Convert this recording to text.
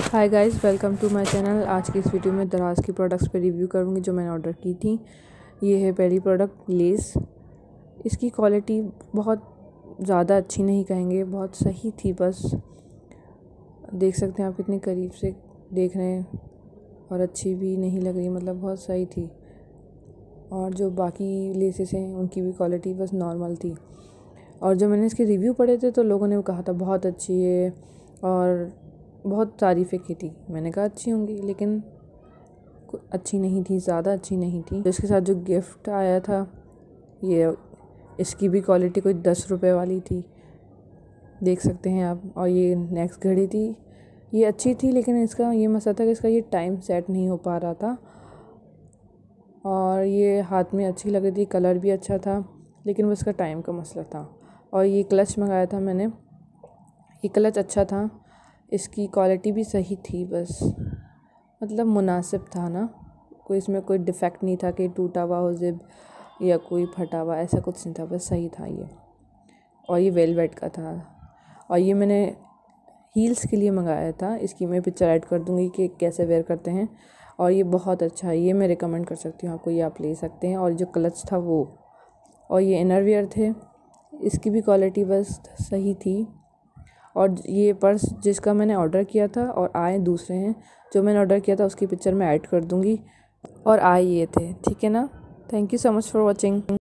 Hi guys, welcome to my channel. आज की इस वीडियो में दराज की प्रोडक्ट्स पे रिव्यू करूँगी जो मैंने ऑर्डर की थी। ये है पहली प्रोडक्ट, लेस। इसकी क्वालिटी बहुत ज़्यादा अच्छी नहीं कहेंगे, बहुत सही थी। बस देख सकते हैं आप कितनी करीब से देख रहे हैं, और अच्छी भी नहीं लग रही, मतलब बहुत सही थी। और जो बाकी लेसेस हैं उनकी भी क्वालिटी बस नॉर्मल थी। और जो मैंने इसके रिव्यू पढ़े थे तो लोगों ने कहा था बहुत अच्छी है और बहुत तारीफ़ें की थी। मैंने कहा अच्छी होंगी, लेकिन अच्छी नहीं थी, ज़्यादा अच्छी नहीं थी। तो इसके साथ जो गिफ्ट आया था, ये इसकी भी क्वालिटी कोई 10 रुपये वाली थी, देख सकते हैं आप। और ये नेक्स्ट घड़ी थी, ये अच्छी थी, लेकिन इसका ये मसला था कि इसका ये टाइम सेट नहीं हो पा रहा था। और ये हाथ में अच्छी लग रही थी, कलर भी अच्छा था, लेकिन वो इसका टाइम का मसला था। और ये क्लच मंगाया था मैंने, ये क्लच अच्छा था, इसकी क्वालिटी भी सही थी, बस मतलब मुनासिब था ना। कोई इसमें कोई डिफ़ेक्ट नहीं था कि टूटा हुआ हो ज़िप या कोई फटा हुआ, ऐसा कुछ नहीं था, बस सही था ये। और ये वेलवेट का था। और ये मैंने हील्स के लिए मंगाया था, इसकी मैं पिक्चर ऐड कर दूँगी कि कैसे वेयर करते हैं। और ये बहुत अच्छा है, ये मैं रिकमेंड कर सकती हूँ आपको, ये आप ले सकते हैं। और जो क्लच था वो, और ये इनर वियर थे, इसकी भी क्वालिटी बस सही थी। और ये पर्स जिसका मैंने ऑर्डर किया था और आए दूसरे हैं, जो मैंने ऑर्डर किया था उसकी पिक्चर मैं ऐड कर दूँगी। और आए ये थे, ठीक है ना। Thank you so much for watching.